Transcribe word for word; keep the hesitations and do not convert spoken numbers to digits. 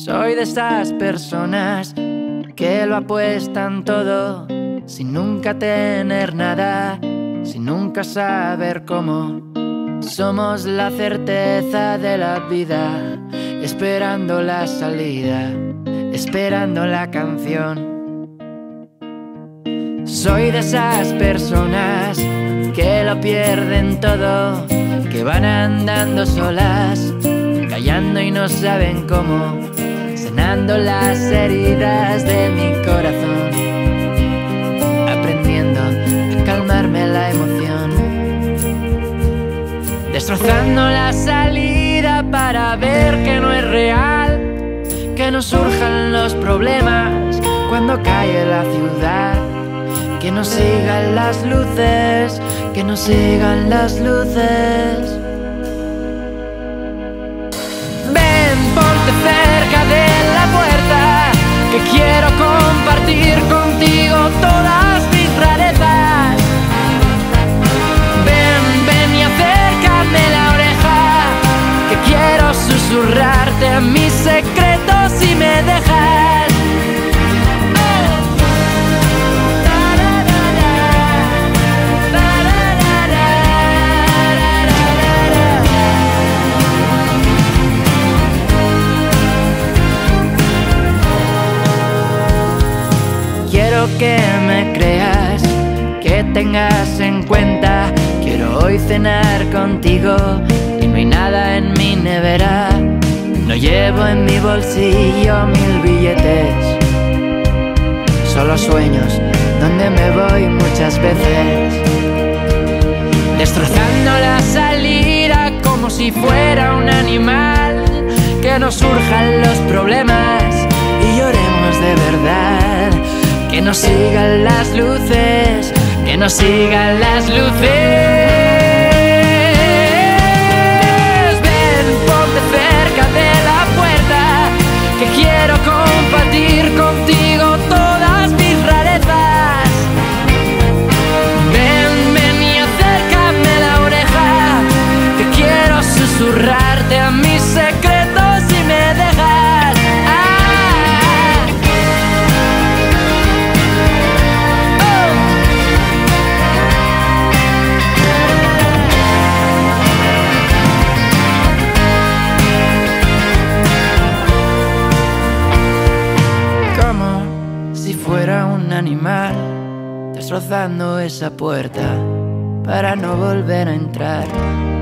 Soy de esas personas que lo apuestan todo sin nunca tener nada, sin nunca saber cómo. Somos la certeza de la vida, esperando la salida, esperando la canción. Soy de esas personas que lo pierden todo, que van andando solas, callando y no saben cómo, sanando las heridas de mi corazón, aprendiendo a calmarme la emoción, destrozando la salida para ver que no es real, que no surjan los problemas cuando cae la ciudad, que no sigan las luces, que no sigan las luces. Ven, ponte cerca de la puerta, que quiero compartir contigo todas mis rarezas. Ven, ven y acércame la oreja, que quiero susurrarte a mis secretos si me dejas. Quiero que me creas, que tengas en cuenta. Quiero hoy cenar contigo y no hay nada en mi nevera. No llevo en mi bolsillo mil billetes, solo sueños donde me voy muchas veces, destrozando la salida como si fuera un animal, que no surjan los problemas y lloremos de verdad. Que no sigan las luces, que no sigan las luces. Ven, ponte cerca de la puerta, que quiero compartir contigo todas mis rarezas. Ven, ven y acércame la oreja, que quiero susurrarte a mis secretos si me dejas. Fuera un animal, destrozando esa puerta para no volver a entrar.